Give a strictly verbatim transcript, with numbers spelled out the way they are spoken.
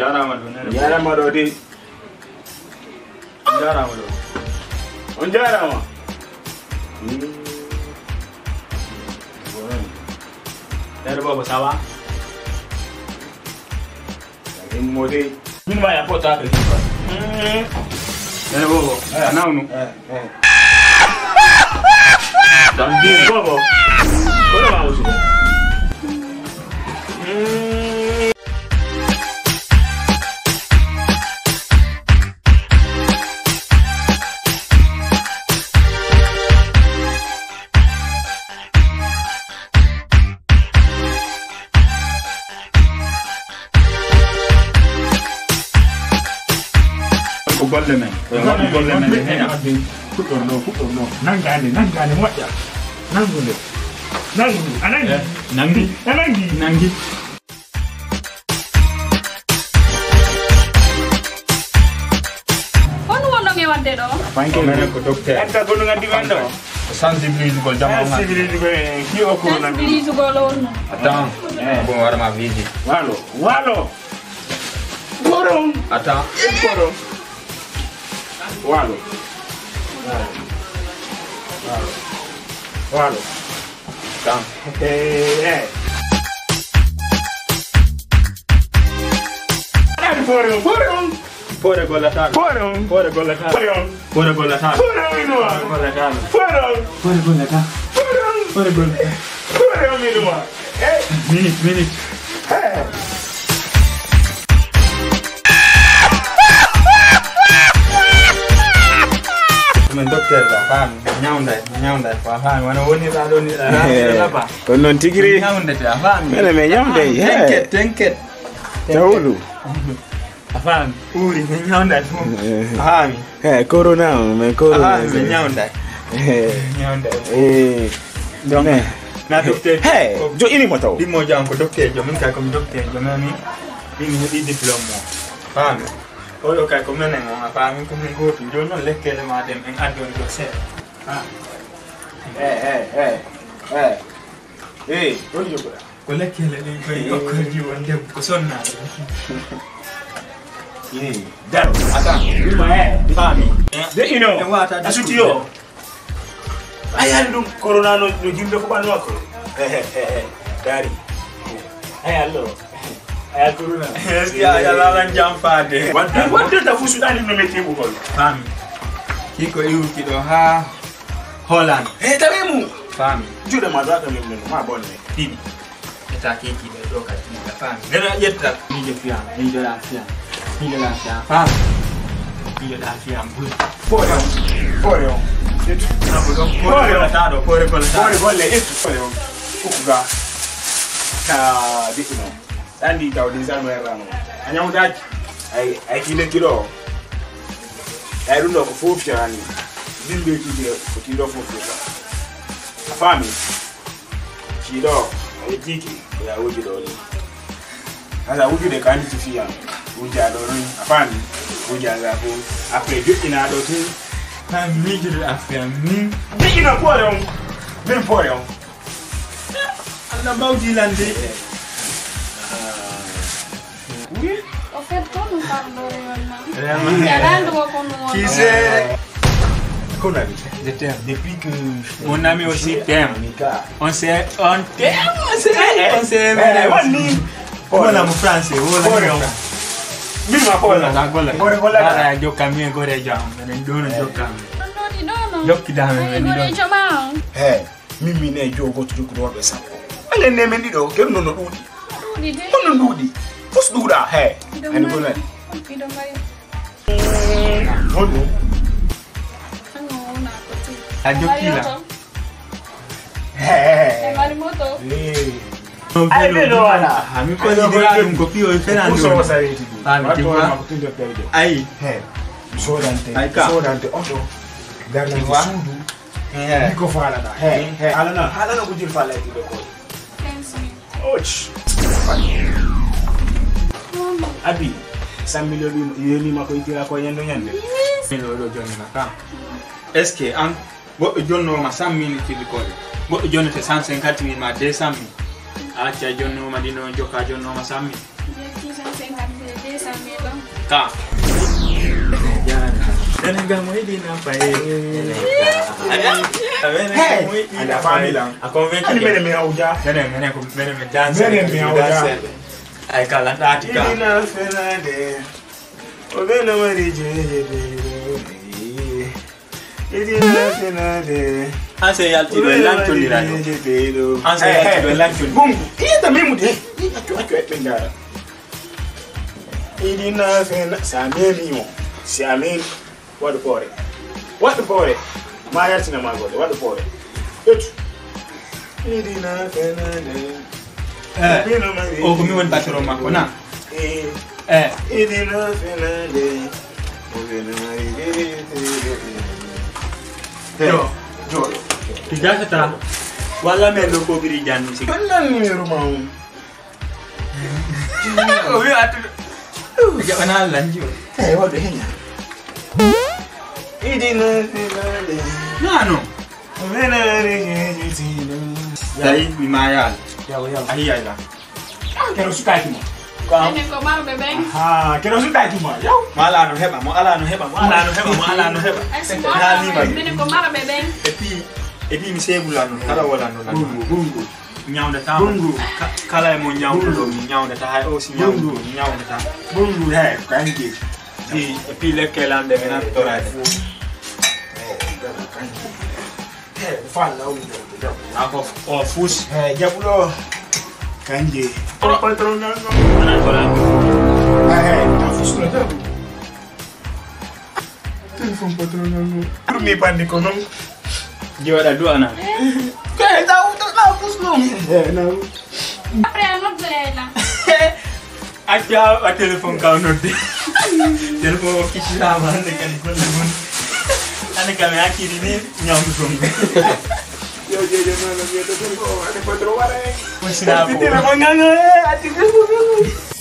Jara madu. Jara madu di. Jara madu. On jara ma. Dari baba sawa. Ini mode. Ini banyak pota. Dari baba. Eh, naunu. Eh, eh. Dan di baba. Boleh mau sih. Golle men. Golle men. Hena. Kutorno, kutorno. Nangane, nangane moja. Nangunde. Nangu, anangi. Nangi. Anangi. Nangi. Kono wono nge wadde do? Panke Mene ko docteur. enta gono ngandi wendo. Sensibilise ko jama ngal. Sensibilise ko ki o ko na. Sensibilise ko lon. Attends. Bon wara ma visite. Walo, walo. Borom. Attends. Borom. Walo. Walo. Walo. Attends. Eh, eh. Borom, borom. Pore golla tal. Borom. Pore golla tal. Borom. Pore golla tal. Borom inua. Golla tal. Borom. Pore golla tal. Borom. Pore golla tal. Borom inua. Eh. Minute, minute. Eh. Men docteur da fam nyawnda nyawnda fa fam wana woni da do ni da ba Kon non tigri. nyawnda ta fam Mene me nyamde. tenket tenket Tawulu. fam uri me nyawnda fam Eh, corona, me corona. fam me nyawnda Eh. nyawnda Eh. donc Ne. na docteur Hey, jo ini mo taw. di mo jam ko docteur jo min kay ko docteur jo nani di mo di diplôme mo fam o yo kay ko menen mo fam ko min ko jo non lekkele ma dem en adon do se ah Eh, eh, eh. Eh. Eh, doli jo bra. ko lekkele ni ko ko ko di wonde ko sonna Eh, daro. ata Ima eh. fami De ino. en wata Asuti yo. Ayal dum corona no no jimbe ko banwa ko. Eh, eh, eh. Dari. Ayal lo. Ayal corona. ya ya la lan jam faade Wadde wadde ta fu sudani no meti bu hol. fami kiko iwti do ha Holland Eh, tawemu. fami Jude ma zaka min min ma bonne. tibi eta kiki be do ka tibi fami dana yetta ni de fiam ni de la fiam ni de la fiam fami ni de la fiam bu Pore. Pore. Etu. na bu do pore ko ta do pore ko ta Pore golle etu. Pore. Ukuga. Ka dikino. Andi taw di sanu erano. Anyamu daji. Ay ay kile kilo. Ay rundo ko fofu yani. Dimbe kile ko kilo fofu. Afami. Kilo. Ay tiki ya wuji do ni. Sasa wuji de kandi tifia. Wuji do ni. Afami. Wuji za ko. Après deux ina do tu. fami ni de la fiam ni Dikino pore on. Min pore on. na bawdi lande Oui. O fait kono parlo yonna. Vraiment. Yarando ko kono wono. qui c'est Qu'on a vu. je t'aime Depuis que mon ami aussi t'aime Mika. on s'est on t'aime on s'est on s'est Eh, wani. wala mu français wala Pore. mu Min ma pore. Gola gola. Pore gola. Ara jokka mi gore jam. Men dono jokka. No di dono. Jokki da men Ay ni gore do. chama. Hey, mimi ne jogo to jogo do sappo. Ale ne men dido, ke no no dudi. Di de. Ono dudi. Fos duda, hey. Ani ko lan. Ido mari. Ono. Ano na ko ti. A jokki la. Hey. Mari moto. Eh. Ai be do wala. Ha mi ko ni de dum ko pio fena Uso ndo. wasareti. Ah, mi Watu tiwa. wa kutunja pedo. Ai. Hey. So dante. Ai ka. So dante oto. Darna Tiwa. sudu. Eh. Iko fala da. Hey, hey. Alana, alana ko jil fala ti do ko. Thanks me. Och. Abi, cent millions yeni mako itira ko yendo nyande. Mi lo do joni na ka. Est-ce que an go jonno ma cent mille ci ko. Go jonno te cent cinquante mille ma deux cent mille. A ci jonno ma dino jokka jonno ma cent mille. Je ti san sen ka de de san Camila. Ka. Dan kamu ini ngapain? Hey, ada família. Aku vem Ani mene me auja. Mene mene aku mene me dance. Mene me auja. Ai kala tati ka. Idina Fernande. Ovena marije. Idina Fernande. Ase ya tiro lancho dirano. Ase ya tiro lancho. Bungu. Iya também mude. Iya tu aku epengara. Idina Fernande. Samemi. Samemi. What for it? What for it? My heart's in my body. What for it? It. Idina Fernande. Eh. Oh, kami wan patro mako na. Eh. Eh. Idina Fernande. Ovena marije. Yo. Yo. Tiga kata. Wala me loko biri jan sik. Mana numero mau? Oh, yo atu. Tiga mana lanjo. Eh, what the hell? Idina Fernande. Nano. Ovena marije. Dai mi mayal. Yaw yaw. Ahi ay la. Quero sucar aqui, mano. Nene ko mar bebeng. Ah, quero sucar aqui, mano. Yaw. Mala no heba, mo ala no heba, mo ala no heba, mo ala no heba. Ay si Dali Mora. ba. Nene ko mar bebeng. Et puis et puis mi sebula no kala wala no la. Bungu, bungu. Nyawda ta. Bungu. Kala mo nyawda do mi nyawda ta hay o si nyawda, nyawda ta. Bungu, é, kanji. Puis et puis le kelande mena torade. É, fala o Ako o fus. É, diablo. Kanji. O patrão não. Ana torade. É, tá frustrado. Telefone patrão não. Por me pânico não. Jiwada dua ana. Que tá o tá fus não. É, não. Apre ano dela. Acha a telefone ka no de. Telefone kishira mande kan kon mun. Ana kami akiri ni nyawda songo. Yo, yo, yo, no, no, yo te tengo, te puedo robar, eh. Pues nada, Te la mangan, eh, a ti te